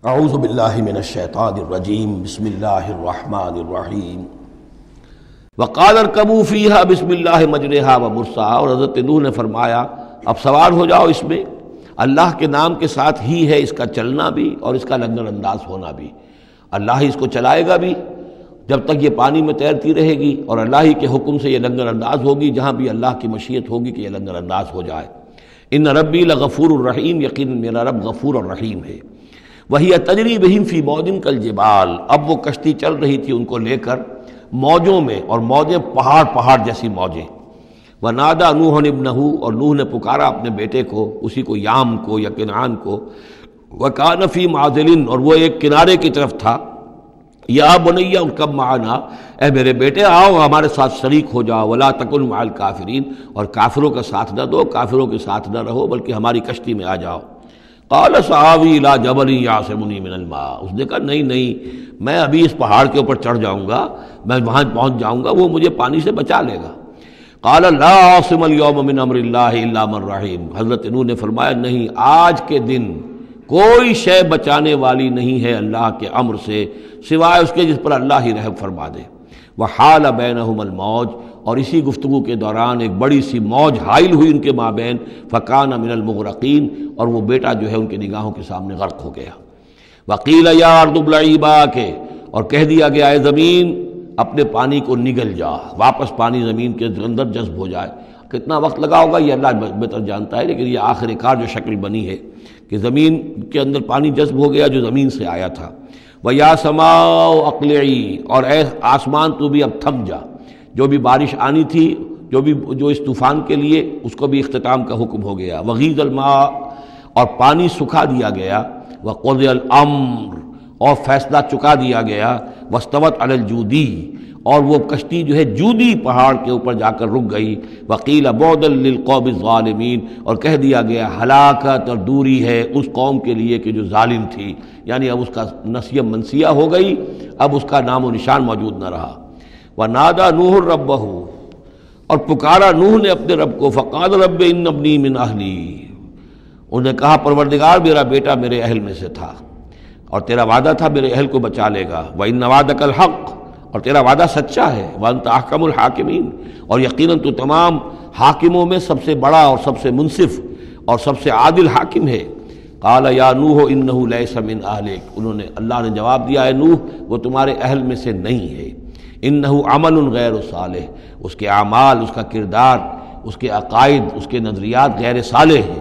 اعوذ باللہ من الشیطان الرجیم بسم اللہ الرحمن الرحیم وقال ارکبوا فیہا بسم اللہ مجریہا ومرساہا، اور حضرت نوح نے فرمایا اب سوار ہو جاؤ اس میں، اللہ کے نام کے ساتھ ہی ہے اس کا چلنا بھی اور اس کا لنگر انداز ہونا بھی، اللہ ہی اس کو چلائے گا بھی جب تک یہ پانی میں تیرتی رہے گی، اور اللہ ہی کے حکم سے یہ لنگر انداز ہوگی جہاں بھی اللہ کی مشیت ہوگی کہ یہ لنگر انداز ہو جائے۔ ان ربی لغفور الرحیم، یقیناً میرا رب غفور اور رحیم ہے۔ وہی تجری بہم فی موج کالجبال، اب وہ کشتی چل رہی تھی ان کو لے کر موجوں میں، اور موجیں پہاڑ جیسی موجیں۔ ونادى نوح ابنہ، اور نوح نے پکارا اپنے بیٹے کو، اسی کو یام کو یا کنعان کو۔ وکان فی معزل، اور وہ ایک کنارے کی طرف تھا۔ یا بنی ارکب معنا، اے میرے بیٹے آؤ ہمارے ساتھ شریک ہو جاؤ۔ ولا تکن مع الکافرین، اور کافروں کا ساتھ نہ دو، کافروں کے ساتھ نہ رہو بلکہ ہماری کشتی میں آ جاؤ۔ قال سآوی الی جبل یعصمنی من الماء، اس نے کہا نہیں میں ابھی اس پہاڑ کے اوپر چڑھ جاؤں گا، میں وہاں پہنچ جاؤں گا، وہ مجھے پانی سے بچا لے گا۔ قال لا عاصم اليوم من امر اللہ الا من رحم، حضرت نوح نے فرمایا نہیں، آج کے دن کوئی شے بچانے والی نہیں ہے اللہ کے امر سے سوائے اس کے جس پر اللہ ہی رحم فرما دے۔ وحال بینہم الموج، اور اسی گفتگو کے دوران ایک بڑی سی موج حائل ہوئی ان کے مابین، فکان من المغرقین، اور وہ بیٹا جو ہے ان کی نگاہوں کے سامنے غرق ہو گیا۔ وقیل یا ارض ابلعی ماءک، اور کہہ دیا گیا اے زمین اپنے پانی کو نگل جا، واپس پانی زمین کے اندر جذب ہو جائے۔ کتنا وقت لگا ہوگا یہ اللہ بہتر جانتا ہے، لیکن یہ آخر کار جو شکل بنی ہے کہ زمین کے اندر پانی جذب ہو گیا جو زمین سے آیا تھا۔ وَيَا سَمَاءُ أَقْلِعِي، اور اے آسمان تو بھی اب تھم جا، جو بھی بارش آنی تھی جو اس طوفان کے لیے، اس کو بھی اختتام کا حکم ہو گیا۔ وَغِيضَ الْمَاءُ، اور پانی سکھا دیا گیا۔ وَقُضِيَ الْأَمْرُ، اور فیصلہ چکا دیا گیا۔ وَاسْتَوَتْ عَلَى الْجُودِي، اور وہ کشتی جو ہے جودی پہاڑ کے اوپر جا کر رک گئی۔ وَقِيلَ بُعْدًا لِلْقَوْمِ الظَّالِمِينَ، اور کہہ دیا گیا ہلاکت اور دوری ہے اس قوم کے لیے کہ جو ظالم تھی، یعنی اب اس کا نسیہ منسیہ ہو گئی، اب اس کا نام و نشان موجود نہ رہا۔ وَنَادَى نُوحٌ رَبَّهُ، اور پکارا نوح نے اپنے رب کو۔ فَقَالَ رَبِّ إِنَّ ابْنِي مِنْ أَهْلِي، انہوں نے کہا پروردگار میرا بیٹا میرے اہل میں سے تھا، اور تیرا وعدہ تھا میرے اہل کو بچا لے گا۔ وَإِنَّ وَعْدَكَ الْحَقُّ، اور تیرا وعدہ سچا ہے۔ وَأَنْتَ أَحْكَمُ الْحَاكِمِينَ، اور یقیناً تو تمام حاکموں میں سب سے بڑا اور سب سے منصف اور سب سے عادل حاکم ہے۔ قال یا نوح انہ لیس من اہلک، انہوں نے اللہ نے جواب دیا اے نوح وہ تمہارے اہل میں سے نہیں ہے۔ انہ عمل غیر صالح، اس کے اعمال، اس کا کردار، اس کے عقائد، اس کے نظریات غیر صالح ہیں۔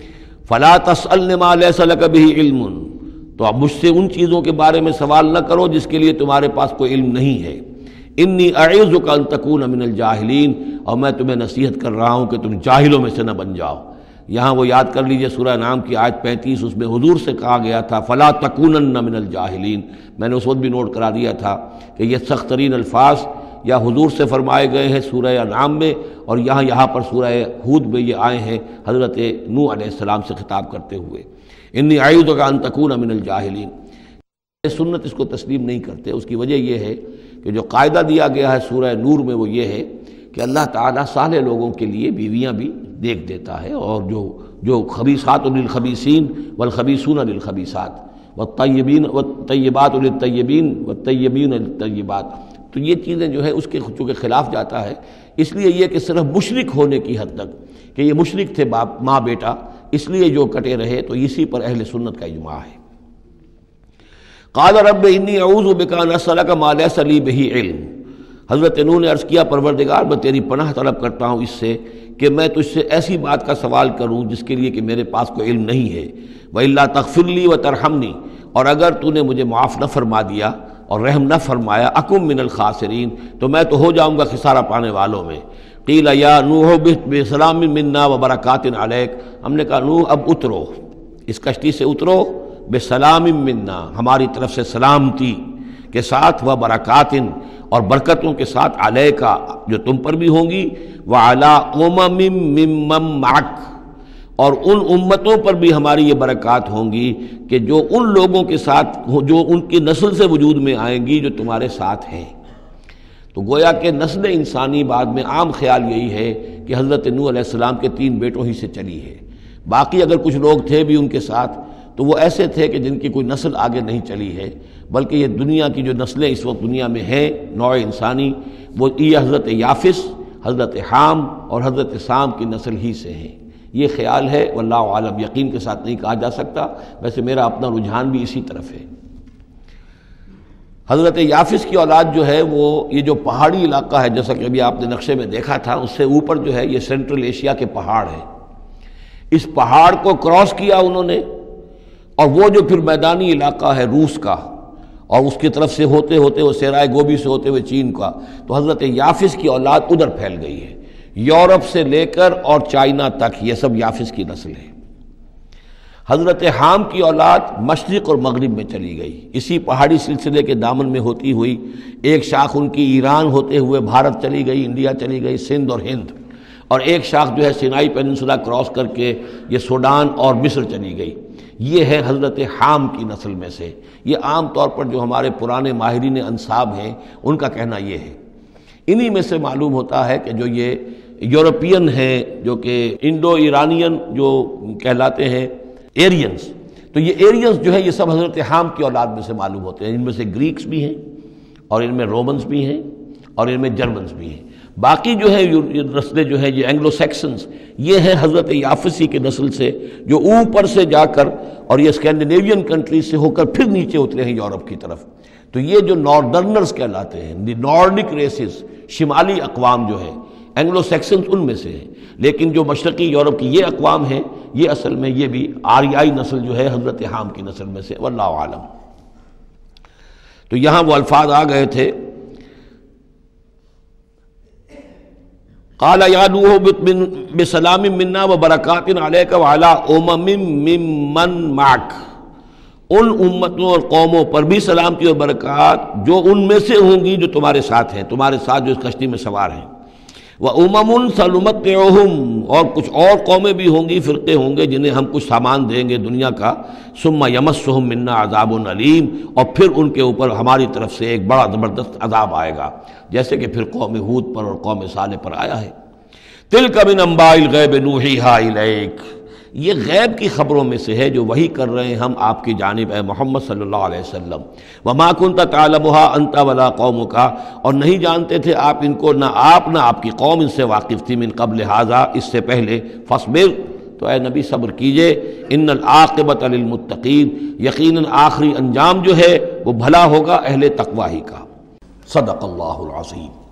فلا تسألن ما لیس لک بہ علم، تو اب مجھ سے ان چیزوں کے بارے میں سوال نہ کرو جس کے لیے تمہارے پاس کوئی علم نہیں ہے۔ انی اعظک ان تکون من الجاہلین، اور میں تمہیں نصیحت کر رہا ہوں کہ تم جاہلوں میں سے نہ بن جاؤ۔ یہاں وہ یاد کر لیجئے سورہ انعام کی آیت 35، اس میں حضور سے کہا گیا تھا فلا تکونن من الجاہلین، میں نے اس وقت بھی نوٹ کرا دیا تھا کہ یہ سخت ترین الفاظ یا حضور سے فرمائے گئے ہیں سورہ انعام میں، اور یہاں پر سورہ ہود میں یہ آئے ہیں حضرت نوح علیہ السلام سے خطاب کرتے ہوئے۔ انی اعوذک ان تکون من الجاہلین، سنت اس کو تسلیم نہیں کرتے۔ اس کی وجہ یہ ہے کہ جو قاعدہ دیا گیا ہے سورہ نور میں وہ یہ ہے کہ اللہ تعالیٰ صالح لوگوں کے لیے بیویاں بھی دیکھ دیتا ہے، اور جو خبیثات للخبیثین والخبیثون للخبیثات والطیبات للطیبین والطیبین للطیبات، تو یہ چیزیں جو ہے اس کے چونکہ خلاف جاتا ہے، اس لیے یہ کہ صرف مشرک ہونے کی حد تک کہ یہ مشرک تھے باپ ماں بیٹا، اس لیے جو کٹے رہے، تو اسی پر اہل سنت کا اجماع ہے۔ قال رب انی اعوذ بک ان اسألک ما لیس لی بہ علم، حضرت نوح نے عرض کیا پروردگار میں تیری پناہ طلب کرتا ہوں اس سے کہ میں تجھ سے ایسی بات کا سوال کروں جس کے لیے کہ میرے پاس کوئی علم نہیں ہے۔ وَإِلَّا تَغْفِرْ لِي وَتَرْحَمْنِي، اور اگر تو نے مجھے معاف نہ فرما دیا اور رحم نہ فرمایا، اکم من الخاسرین، تو میں تو ہو جاؤں گا خسارہ پانے والوں میں۔ قیل یا نوح اہبط بسلام منا وبرکات علیک، ہم نے کہا نوح اب اترو، اس کشتی سے اترو، بسلام منا، ہماری طرف سے سلامتی کے ساتھ، و برکات، اور برکتوں کے ساتھ، علیکا، جو تم پر بھی ہوں گی، وعلی امم ممن معک، اور ان امتوں پر بھی ہماری یہ برکات ہوں گی کہ جو ان لوگوں کے ساتھ جو ان کی نسل سے وجود میں آئیں گی جو تمہارے ساتھ ہیں۔ تو گویا کہ نسل انسانی بعد میں عام خیال یہی ہے کہ حضرت نوح علیہ السلام کے 3 بیٹوں ہی سے چلی ہے، باقی اگر کچھ لوگ تھے بھی ان کے ساتھ تو وہ ایسے تھے کہ جن کی کوئی نسل آگے نہیں چلی ہے، بلکہ یہ دنیا کی جو نسلیں اس وقت دنیا میں ہیں نوع انسانی، وہ یہ حضرت یافس، حضرت حام اور حضرت سام کی نسل ہی سے ہیں۔ یہ خیال ہے، واللہ عالم، یقین کے ساتھ نہیں کہا جا سکتا، ویسے میرا اپنا رجحان بھی اسی طرف ہے۔ حضرت یافس کی اولاد جو ہے وہ یہ جو پہاڑی علاقہ ہے، جیسا کہ ابھی آپ نے نقشے میں دیکھا تھا، اس سے اوپر جو ہے یہ سینٹرل ایشیا کے پہاڑ ہیں۔ اس پہاڑ کو کراس کیا انہوں نے، اور وہ جو پھر میدانی علاقہ ہے روس کا، اور اس کی طرف سے ہوتے ہوتے وہ سیرائے گوبی سے ہوتے ہوئے چین کا، تو حضرت یافس کی اولاد ادھر پھیل گئی ہے، یورپ سے لے کر اور چائنا تک، یہ سب یافس کی نسل ہے۔ حضرت حام کی اولاد مشرق اور مغرب میں چلی گئی، اسی پہاڑی سلسلے کے دامن میں ہوتی ہوئی، ایک شاخ ان کی ایران ہوتے ہوئے بھارت چلی گئی، انڈیا چلی گئی، سندھ اور ہند، اور ایک شاخ جو ہے سینائی پیننسولا کراس کر کے یہ سوڈان اور مصر چلی گئی۔ یہ ہے حضرت حام کی نسل میں سے۔ یہ عام طور پر جو ہمارے پرانے ماہرین انساب ہیں ان کا کہنا یہ ہے۔ انہی میں سے معلوم ہوتا ہے کہ جو یہ یورپین ہیں، جو کہ انڈو ایرانین جو کہلاتے ہیں ایرینز، تو یہ ایرینز جو ہے یہ سب حضرت حام کی اولاد میں سے معلوم ہوتے ہیں۔ ان میں سے گریکس بھی ہیں، اور ان میں رومنز بھی ہیں، اور ان میں جرمنز بھی ہیں۔ باقی جو ہے نسلیں جو ہیں یہ اینگلو سیکسنز، یہ ہیں حضرت یافسی کی نسل سے، جو اوپر سے جا کر اور یہ اسکینڈینیوین کنٹریز سے ہو کر پھر نیچے اترے ہیں یورپ کی طرف۔ تو یہ جو ناردرنرز کہلاتے ہیں، دی نارڈک ریسز، شمالی اقوام جو ہیں، اینگلو سیکسنز ان میں سے ہیں، لیکن جو مشرقی یورپ کی یہ اقوام ہیں، یہ اصل میں یہ بھی آریائی نسل جو ہے حضرت حام کی نسل میں سے، واللہ عالم۔ تو یہاں وہ الفاظ آ گئے تھے، قال یا نوح بسلام منا وبرکات علیک وعلی امم ممن معک، ان امتوں اور قوموں پر بھی سلامتی اور برکات جو ان میں سے ہوں گی جو تمہارے ساتھ ہیں، تمہارے ساتھ جو اس کشتی میں سوار ہیں۔ وَأُمَمٌ سَنُمَتِّعُهُمْ، اور کچھ اور قومیں بھی ہوں گی، فرقے ہوں گے جنہیں ہم کچھ سامان دیں گے دنیا کا، ثُمَّ يَمَسُّهُم مِّنَّا عَذَابٌ أَلِيمٌ، اور پھر ان کے اوپر ہماری طرف سے ایک بڑا زبردست عذاب آئے گا، جیسے کہ پھر قوم ہود پر اور قوم صالح پر آیا ہے۔ تِلْكَ مِنْ أَنْبَاءِ الْغَيْبِ نُوحِيهَا إِلَيْكَ، یہ غیب کی خبروں میں سے ہے جو وحی کر رہے ہیں ہم آپ کی جانب اے محمد صلی اللہ علیہ وسلم۔ وَمَا كُنْتَ تَعْلَمُهَا أَنْتَ وَلَا قَوْمُكَ، اور نہیں جانتے تھے آپ ان کو، نہ آپ نہ آپ کی قوم ان سے واقف تھی، من قبل ھذا، اس سے پہلے، فاصبر، تو اے نبی صبر کیجئے، ان العاقبۃ للمتقین، یقیناً آخری انجام جو ہے وہ بھلا ہوگا اہل تقوی ہی کا۔ صدق اللہ العظیم۔